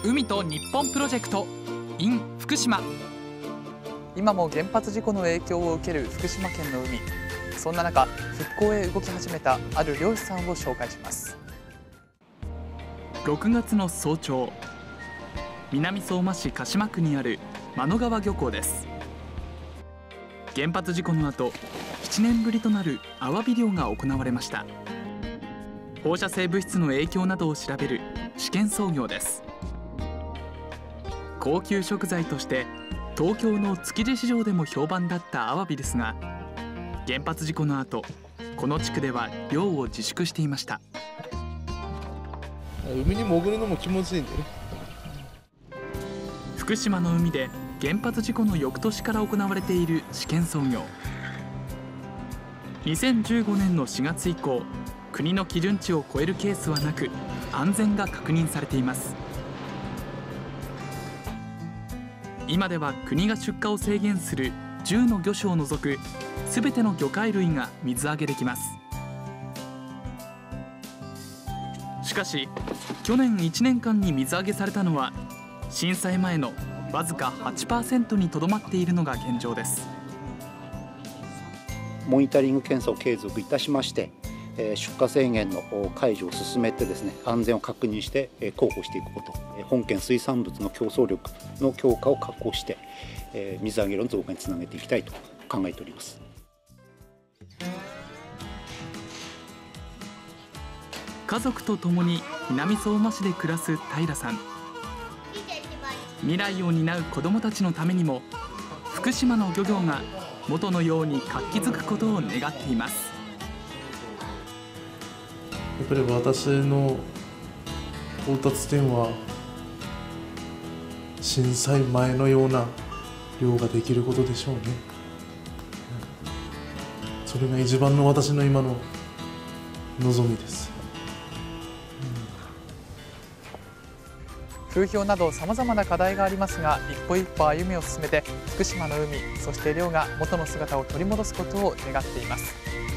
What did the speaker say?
海と日本プロジェクト in 福島。 今も原発事故の影響を受ける福島県の海。そんな中、復興へ動き始めたある漁師さんを紹介します。 6月の早朝、南相馬市鹿島区にある真野川漁港です。原発事故の後、7年ぶりとなるアワビ漁が行われました。放射性物質の影響などを調べる試験操業です。高級食材として東京の築地市場でも評判だったアワビですが、原発事故の後、この地区では漁を自粛していました。 海に潜るのも気持ちいいんでね。 福島の海で原発事故の翌年から行われている試験操業。2015年の4月以降、国の基準値を超えるケースはなく、安全が確認されています。今では国が出荷を制限する10の魚種を除く全ての魚介類が水揚げできます。しかし去年1年間に水揚げされたのは震災前のわずか 8% にとどまっているのが現状です。 モニタリング検査を継続いたしまして、出荷制限の解除を進めてですね、安全を確認して広報していくこと、本県水産物の競争力の強化を確保して、水揚げ量の増加につなげていきたいと考えております。 家族と共に南相馬市で暮らす平さん。未来を担う子どもたちのためにも、福島の漁業が元のように活気づくことを願っています。 やっぱり私の到達点は震災前のような漁ができることでしょうね。それが一番の私の今の望みです。 風評などさまざまな課題がありますが、一歩一歩歩みを進めて福島の海、そして漁が元の姿を取り戻すことを願っています。